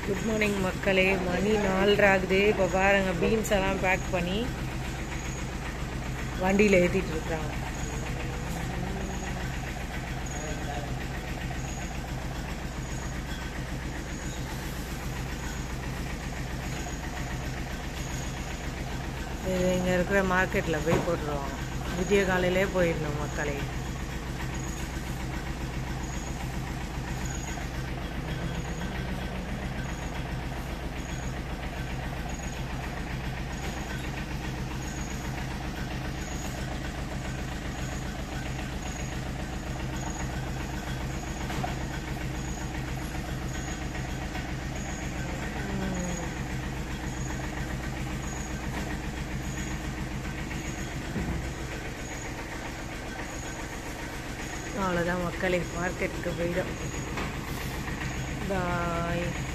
Good morning மக்களே. மணி 4:30 ஆகுது. இப்போ பாருங்கள், பீன்ஸ் எல்லாம் பேக் பண்ணி வண்டியில் ஏற்றிட்டு இருக்கிறாங்க. இது இங்கே இருக்கிற மார்க்கெட்டில் போய் போட்டுருவாங்க. விடிய காலையிலே போயிடணும் மக்களே. அவ்வளோதான் மக்களே, மார்க்கெட்டுக்கு போயிடும். பாய்.